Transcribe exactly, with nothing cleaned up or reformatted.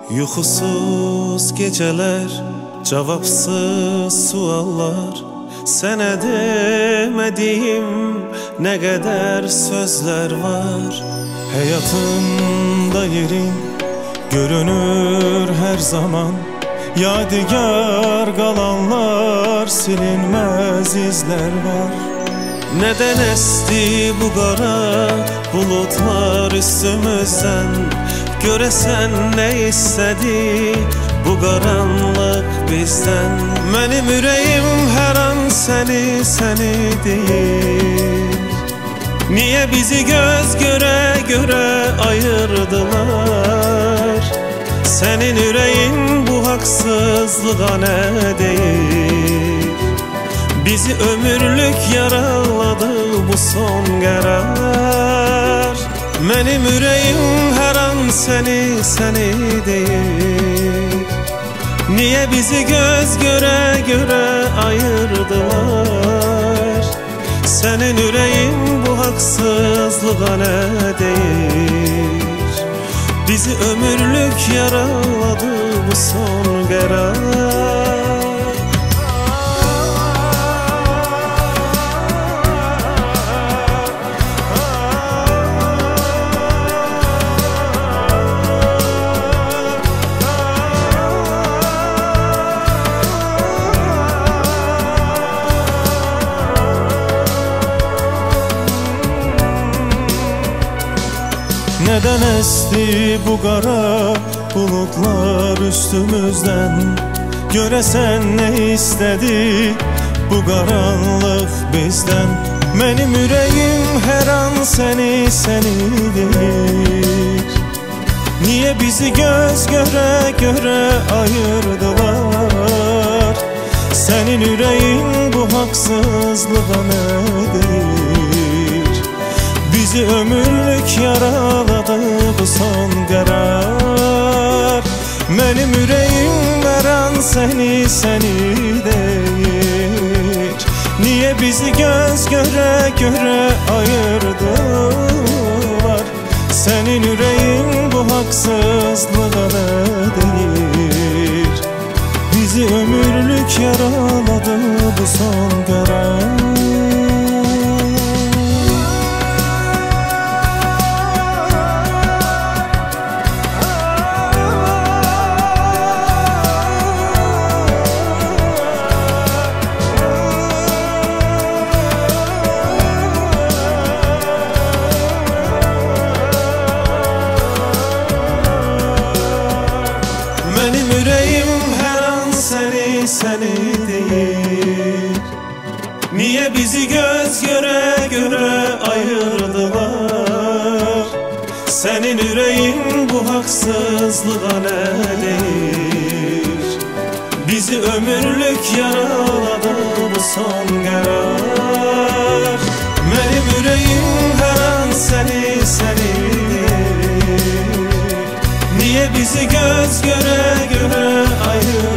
Yuxusuz geceler, cevapsız suallar, sənə demədiyim nə qədər sözlər var. Həyatımda yerin görünür hər zaman, yadigar qalanlar, silinməz izlər var. Nədən əsti bu qara bulutlar üstümüzdən? Görəsən nə istədi bu qaranlıq bizdən? Mənim ürəyim hər an səni, səni deyir. Niyə bizi göz görə görə ayırdılar? Sənin ürəyin bu haqsızlığa nə deyir? Bizi ömürlük yaraladı bu son qərar. Mənim ürəyim hər an səni, səni deyir. Niyə bizi göz görə görə ayırdılar? Sənin ürəyin bu haqsızlığa nə deyir? Bizi ömürlük yaraladı bu son qərar. Nədən əsti bu qara bulutlar üstümüzdən? Görəsən nə istədi bu qaranlıq bizdən? Mənim ürəyim hər an səni, səni deyir. Niyə bizi göz görə görə ayırdılar? Sənin ürəyin bu haqsızlığa nə deyir? Bizi ömürlük yaraladı bu son qərar. Mənim ürəyim hər an səni, səni deyir. Niyə bizi göz görə görə ayırdılar? Sənin ürəyin bu haqsızlığa nə deyir? Bizi ömürlük yaraladı bu son qərar. Mənim ürəyim hər an səni, səni deyir. Niyə bizi göz görə görə ayırdılar? Sənin ürəyin bu haqsızlığa nə deyir? Bizi ömürlük yaraladı bu son qərar. Mənim ürəyim hər an səni, səni deyir. Niyə bizi göz görə görə ayırdılar?